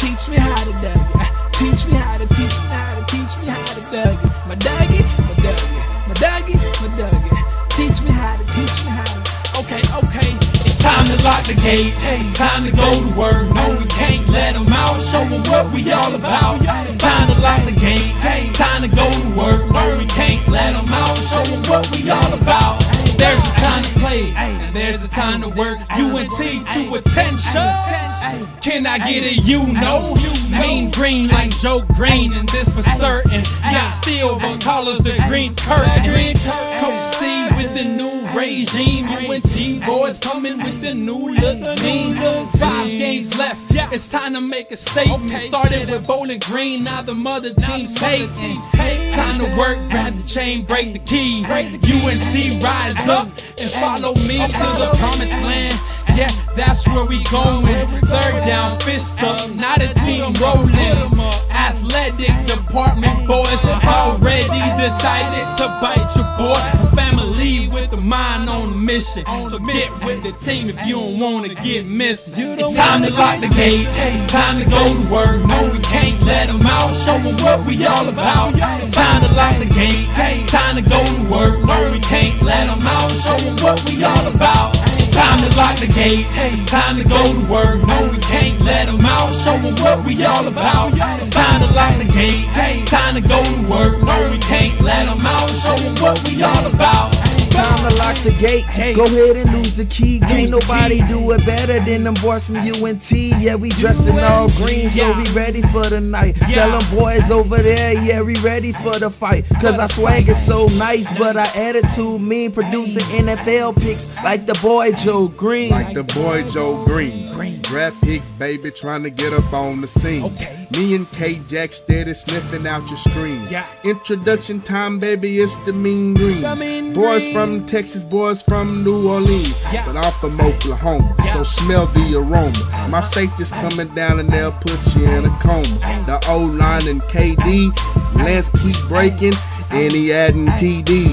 teach me how to dug it. Teach me how to, teach me how to, teach me how to dug it. My duggy, my duggy, my duggy, my duggy. Teach me how to, teach me how to. Okay, okay, it's time to lock the gate. It's time to go to work. No, we can't let them out. Show them what we all about. It's time to lock the gate. Time to go to work. No, we can't let them out. Show them what we all about. There's a time to play, and there's a time to work. UNT to attention. Can I get a you know? Mean green like Joe Green, and this for certain. Not steel, but call us the green curtain. Coach C with the new regime. UNT boys coming with the new look team. 5 games left, it's time to make a statement. Started with Bowling Green, now the mother team's hating. Time to work, grab the chain, break the key. UNT rise up and follow me to the promised land. Yeah, that's where we going. Third down, fist up, not a team rolling. Athletic department boys already decided to bite your boy. Family with the mind on a mission. So get with the team if you don't want to get missing. It's time to lock the gate. It's time to go to work. No, we can't let them out. Show them what we all about. It's time to lock the gate. Time to go to work. No, we can't let them out. Show them what we all about. It's time to lock the gate. It's time to go to work. No, we can't let them out. Show them what we all about. It's time to lock the gate. Time to go to work. No, we can't let them out. Show them what we all about. Time to lock the gate. Go ahead and lose the key. Can't nobody do it better than them boys from UNT. Yeah, we dressed in all green, so we ready for the night. Tell them boys over there, yeah, we ready for the fight. Cause our swag is so nice, but our attitude mean. Producing NFL picks like the boy Joe Green. Like the boy Joe Green. Draft picks, baby, trying to get up on the scene. Me and K-Jack steady sniffing out your screens. Introduction time, baby, it's the mean green. Boys from Texas, boys from New Orleans, but I'm from Oklahoma, so smell the aroma. My safety's coming down and they'll put you in a coma. The O-line and KD, Lance keep breaking, and he adding TD.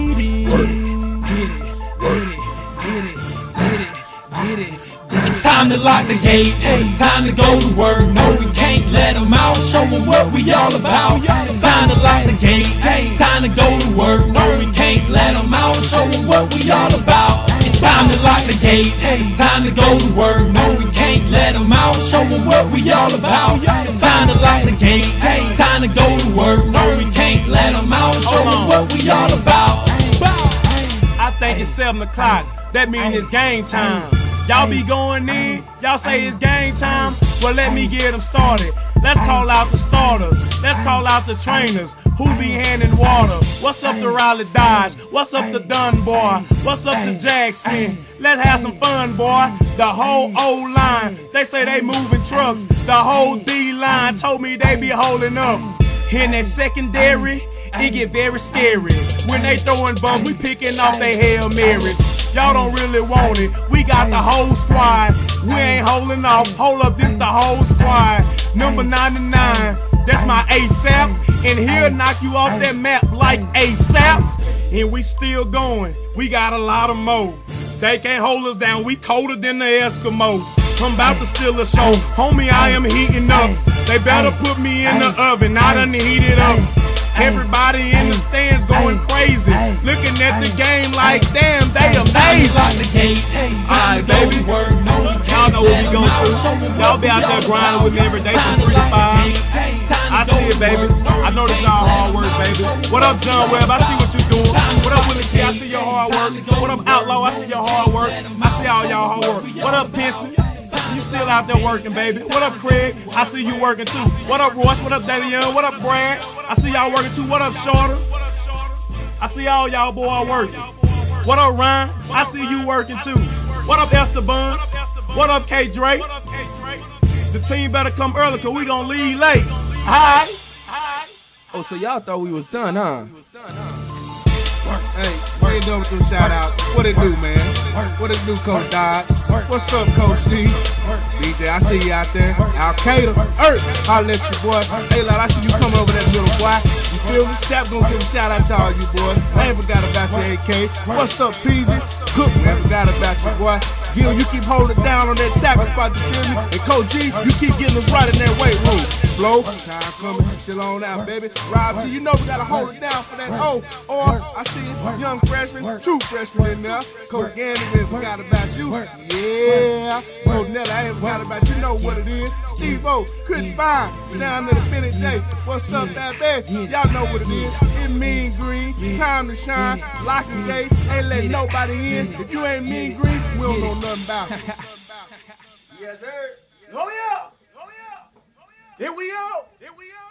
It's time to lock the gate. It's time to go to work. No, we can't let them out. Show them what we all about. It's time to lock the gate. Time to go to work. No, we can't let them out. Show them what we all about. It's time to lock the gate. It's time to go to work. No, we can't let them out. Show them what we all about. It's time to lock the gate. Time to go to work. No, we can't let them out. Show them what we all about. I think it's 7 o'clock. That means it's game time. Y'all be going in, y'all say it's game time. Well, let me get them started. Let's call out the starters. Let's call out the trainers who be handing water. What's up to Riley Dodge? What's up to Dunbar? What's up to Jackson? Let's have some fun, boy. The whole O-line, they say they moving trucks. The whole D-line told me they be holding up. In that secondary, it get very scary. When they throwing bumps, we picking off they Hail Marys. Y'all don't really want it. We got the whole squad. We ain't holding off. Hold up, this the whole squad. Number 99, that's my ASAP. And he'll knock you off that map like ASAP. And we still going. We got a lot of more. They can't hold us down. We colder than the Eskimo. I'm about to steal a show. Homie, I am heating up. They better put me in the oven. I done heated up. Everybody in the stands going crazy, looking at the game like, damn, they amazing. Alright, baby, y'all know what we gon' do. Y'all be out there grinding with me every day from 3 to 5. I see it, baby. I know this y'all hard work, baby. What up, John Webb? I see what you doing. What up, Willie T? I see your hard work. What up, Outlaw? I see your hard work. I see all y'all hard work. What up, Pinson? You still out there working, baby. What up, Craig? I see you working too. What up, Royce? What up, Daddy Young? What up, Brad? I see y'all working too. What up, Shorter? I see all y'all boy working. What up, Ryan? I see you working too. What up, Esteban? What up, K Drake? The team better come early cause we gonna leave late. Alright? Oh, so y'all thought we was done, huh? Hey, we ain't done with them shout outs. What it do, man? What it do, Coach Dodd? What's up, Coach C? DJ, I see you out there. Al Qaeda, holla at you, boy. Hey, lad, I see you coming over that little boy. You feel me? Sap gonna give a shout out to all you boys. I ain't forgot about your AK. What's up, Peasy? Cook, man, forgot about you, boy. Gil, you keep holding it down on that tackle spot, you feel me? And Coach G, you keep getting us right in that weight room. Flow, time coming, chill on out, baby. Rob T, you know we gotta hold it down for that O. Or I see young freshman, true freshman in there. Coach Gandy, we ain't forgot about you. Yeah. Coach Nelly, I ain't forgot about you. Know what it is. Steve O, couldn't find. Down there to Benny J. What's up, that best? Y'all know what it is. It mean green, time to shine. Locking gates, ain't letting nobody in. If you ain't mean green, we don't know nothing about it. Yes, sir. Oh yeah. Oh yeah. Here we are. Here we are.